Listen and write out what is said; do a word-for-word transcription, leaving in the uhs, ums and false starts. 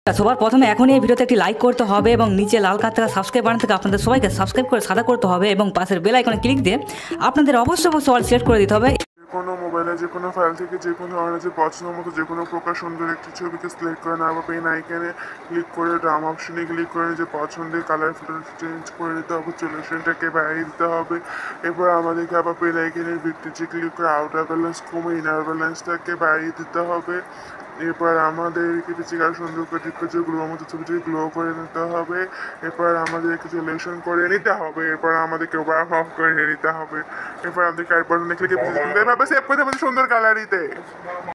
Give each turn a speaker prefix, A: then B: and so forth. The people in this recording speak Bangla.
A: সবার প্রথমে এখনই এই ভিডিওতে একটি লাইক করতে হবে এবং নিচে লাল কার থেকে সাবস্ক্রাইব বাটন থেকে আপনাদের সবাইকে সাবস্ক্রাইব করে সাদা করতে হবে এবং পাশের বেল আইকনে ক্লিক দিয়ে আপনাদের অবশ্যই অবশ্যই অল সিলেক্ট করে দিতে হবে।
B: কোনো মোবাইলে যে কোনো ফাইল থেকে যে কোনো ধরনের যে পছন্দ মতো যে কোনো প্রকার সুন্দর একটি ছবিকে সিলেক্ট করে নেওয়া বা পেন আইকনে ক্লিক করে ড্রাম অপশনে ক্লিক করে যে পছন্দের কালার ফটো চেঞ্জ করে দিতে হবে, সলিউশনটাকে বাড়িয়ে দিতে হবে। এরপর আমাদেরকে আবার পেন আইকনের ভিত্তিতে ক্লিক করে আউটার ব্যালেন্স কমে ইনার ব্যালেন্সটাকে বাড়িয়ে দিতে হবে। এরপর আমাদেরকে পিছিয়ে আরও সুন্দর করে ঠিক করে গ্লোর মতো ছবিটিকে গ্লো করে নিতে হবে। এরপর আমাদেরকে সলিউশন করে নিতে হবে। এরপর আমাদেরকে ওভার অফ করে নিতে হবে। এরপর আমাদেরকে এরপর দেখলে কি এভাবে সেভ করতে হবে সুন্দর কালারিতে।